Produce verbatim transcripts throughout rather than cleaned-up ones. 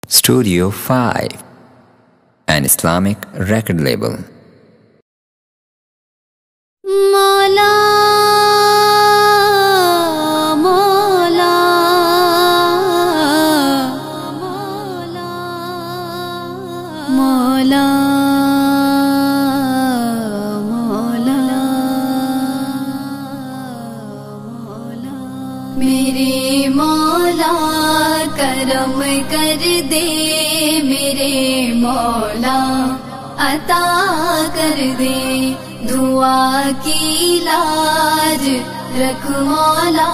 Studio five, an Islamic record label. مولا مولا مولا مولا مولا میرے مولا کرم کر دے، میرے مولا عطا کر دے، دعا کی لاج رکھ مولا،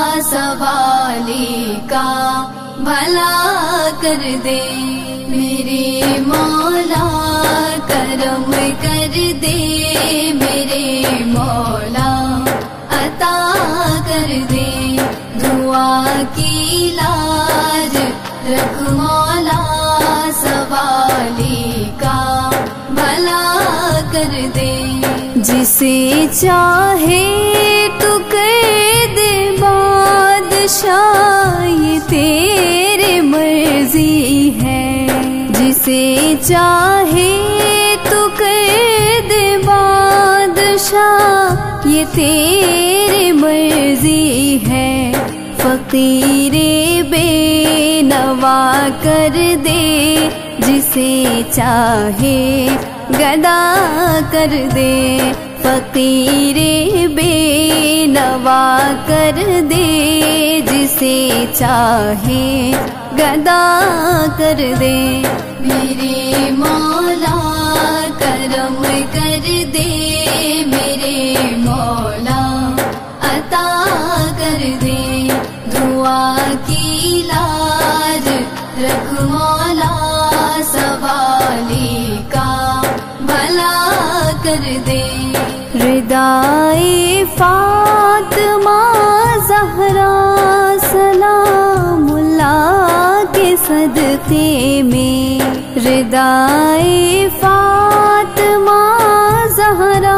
سوالی کا بھلا کر دے، میرے مولا کرم کر دے، میرے مولا عطا کر دے، دعا کی لاج رکھ مولا، سوالی کا بھلا کر دے، جسے چاہے تو کر دے بادشاہ، یہ تیرے مرضی ہے، جسے چاہے تو کر دے بادشاہ، یہ تیرے مرضی ہے، فقیر بے نوا کر دے، جسے چاہے گدا کر دے، فقیر بے نوا کر دے، جسے چاہے گدا کر دے، میرے مولا کرم کر دے، میرے مولا عطا کر دے، دعا کی لاج رکھ مولا، سوالی کا بھلا کر دے، ردائے فاطمہ زہرا سلام اللہ کے صدقے میں، ردائے فاطمہ زہرا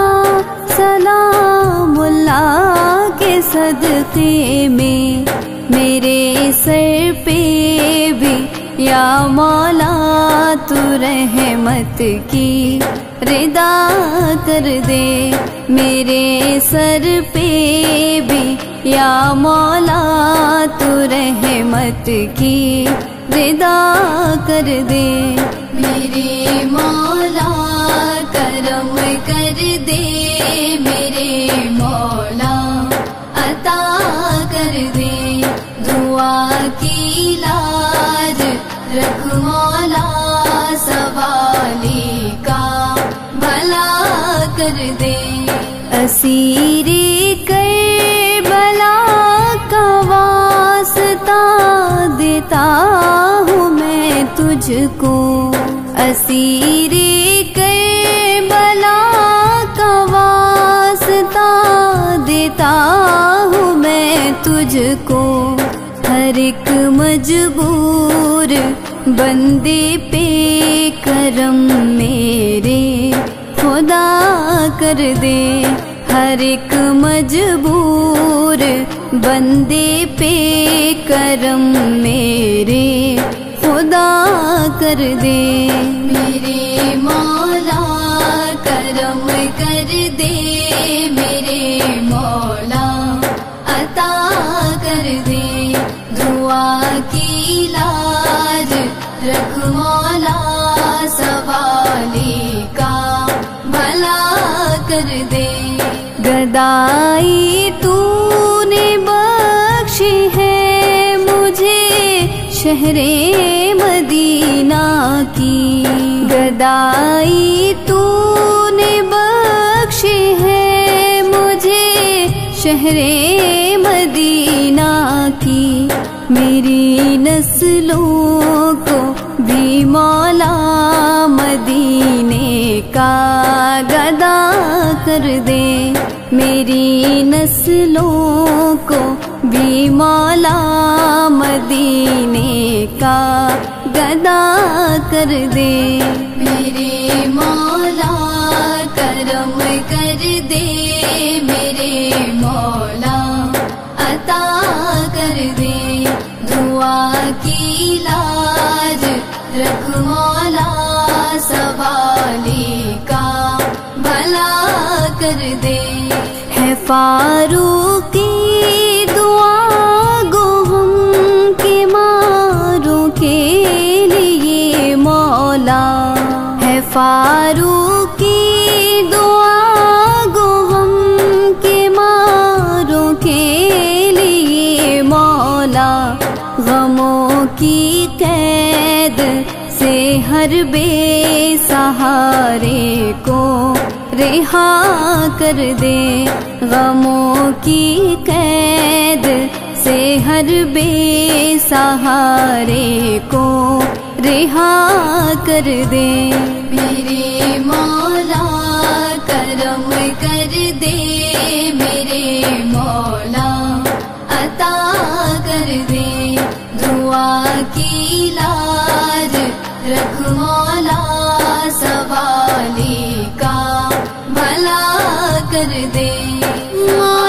سلام اللہ کے صدقے میں، میرے سر پہ بھی یا مولا تو رحمت کی ردا کر دے، میرے سر پہ بھی یا مولا تو رحمت کی ردا کر دے، میرے مولا کرم کر دے، میرے مولا عطا کر دے، دعا کی لاج رکھ مولا، سوالی کا بھلا کر دے، اسیر کربلا کا واسطہ دیتا ہوں میں تجھ کو، اسیر کربلا کا واسطہ دیتا ہوں میں تجھ کو، ہر ایک مجبور بندے پہ کرم میرے خدا کر دے، ہر ایک مجبور بندے پہ کرم میرے خدا کر دے، میرے مولا کرم کر دے، میرے مولا عطا کر دے، دعا کی لاج رکھ مولا، سوالی کا بھلا کر دے، گدائی تو نے بخشی ہے مجھے شہر مدینہ کی، گدائی تو نے بخشی ہے مجھے شہر مدینہ کی، میری نسلوں کو بھی مولا مدینے کا گدا کر دے، میری نسلوں کو بھی مولا مدینے کا گدا کر دے، میرے مولا کرم کر دے، میرے مولا عطا کر دے، دعا کی لاج کر دے. ہے فاروقی دعا گو ہم کے ماروں کے لیے مولا. ہے فاروقی دعا گو ہم کے ماروں کے لیے مولا. غموں کی قید سے ہر بے سہارے کو رہا کر دے. غموں کی قید سے ہر بے سہارے کو رہا کر دے. میرے مولا کرم کر دے، میرے مولا عطا کر دے. دعا کی لاج رکھ مولا، سوالی کا بھلا کر دے.